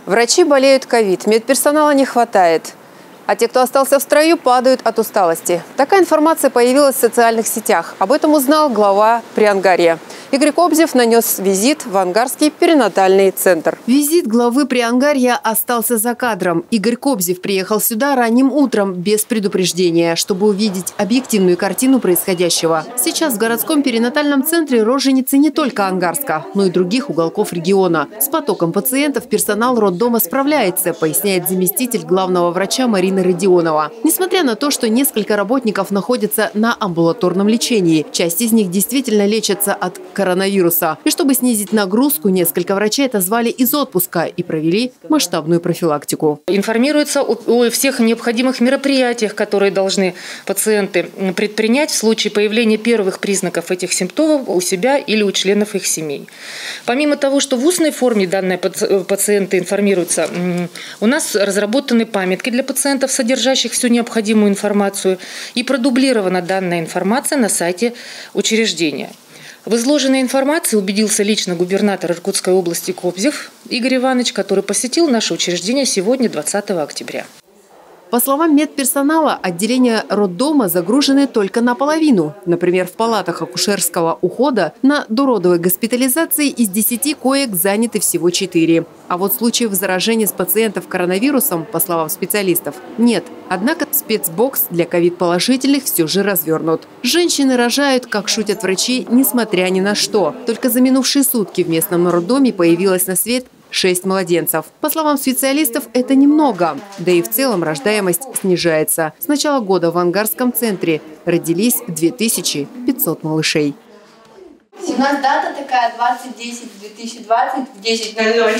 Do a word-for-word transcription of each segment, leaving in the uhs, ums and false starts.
Врачи болеют ковид, медперсонала не хватает. А те, кто остался в строю, падают от усталости. Такая информация появилась в социальных сетях. Об этом узнал глава Приангарья. Игорь Кобзев нанес визит в Ангарский перинатальный центр. Визит главы Приангарья остался за кадром. Игорь Кобзев приехал сюда ранним утром без предупреждения, чтобы увидеть объективную картину происходящего. Сейчас в городском перинатальном центре роженицы не только Ангарска, но и других уголков региона. С потоком пациентов персонал роддома справляется, поясняет заместитель главного врача Марина Родионова. Несмотря на то, что несколько работников находятся на амбулаторном лечении, часть из них действительно лечатся от коронавируса. И чтобы снизить нагрузку, несколько врачей отозвали из отпуска и провели масштабную профилактику. Информируется о, о всех необходимых мероприятиях, которые должны пациенты предпринять в случае появления первых признаков этих симптомов у себя или у членов их семей. Помимо того, что в устной форме данные пациенты информируются, у нас разработаны памятки для пациентов, содержащих всю необходимую информацию, и продублирована данная информация на сайте учреждения. В изложенной информации убедился лично губернатор Иркутской области Кобзев Игорь Иванович, который посетил наше учреждение сегодня, двадцатого октября. По словам медперсонала, отделения роддома загружены только наполовину. Например, в палатах акушерского ухода на дородовой госпитализации из десяти коек заняты всего четыре. А вот случаев заражения с пациентов коронавирусом, по словам специалистов, нет. Однако спецбокс для ковид-положительных все же развернут. Женщины рожают, как шутят врачи, несмотря ни на что. Только за минувшие сутки в местном роддоме появилось на свет шесть младенцев. По словам специалистов, это немного. Да и в целом рождаемость снижается. С начала года в Ангарском центре родились две тысячи пятьсот малышей. У нас дата такая двадцать десять две тысячи двадцать в десять ноль ноль.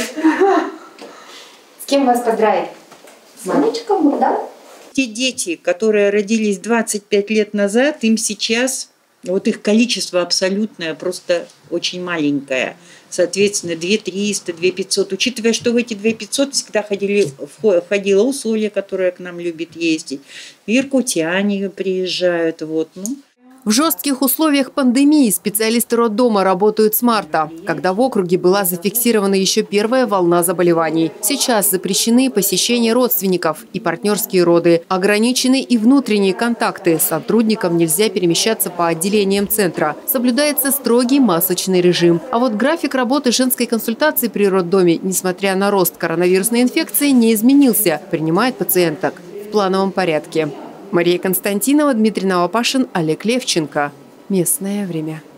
С кем вас поздравить? С мальчиком, да? Те дети, которые родились двадцать пять лет назад, им сейчас, вот их количество абсолютное, просто очень маленькое. Соответственно, две триста, две пятьсот. Учитывая, что в эти две пятьсот всегда ходили, входила Усолье, которая к нам любит ездить. Иркутяне приезжают. Вот, ну. В жестких условиях пандемии специалисты роддома работают с марта, когда в округе была зафиксирована еще первая волна заболеваний. Сейчас запрещены посещения родственников и партнерские роды. Ограничены и внутренние контакты. Сотрудникам нельзя перемещаться по отделениям центра. Соблюдается строгий масочный режим. А вот график работы женской консультации при роддоме, несмотря на рост коронавирусной инфекции, не изменился. Принимает пациенток в плановом порядке. Мария Константинова, Дмитрий Новопашин, Олег Левченко. Местное время.